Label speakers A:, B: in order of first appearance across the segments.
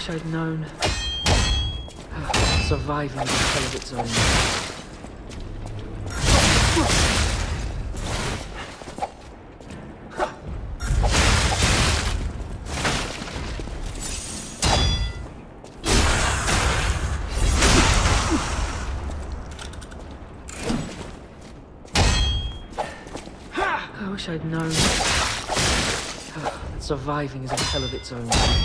A: wish I'd known. Surviving is a hell of its own. I wish I'd known. Surviving is a hell of its own.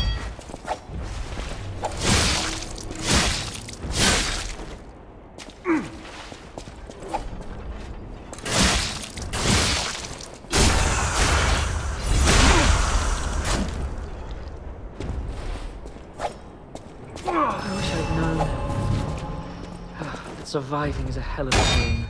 A: I wish I'd known. Surviving is a hell of its own.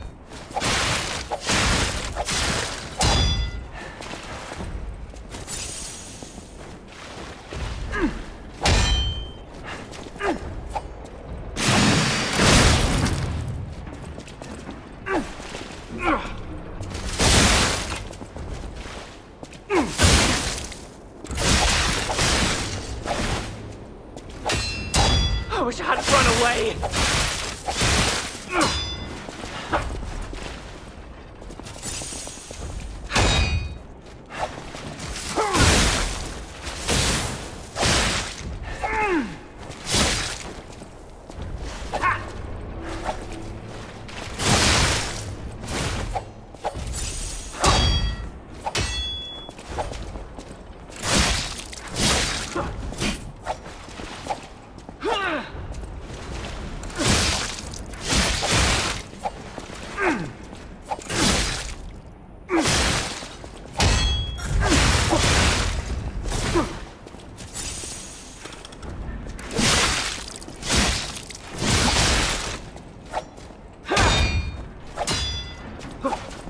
A: I wish I hadn't run away!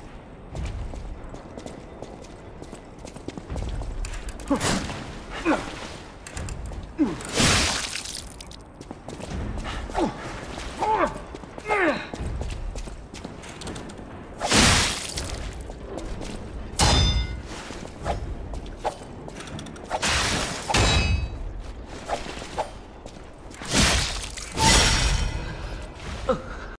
A: Huh.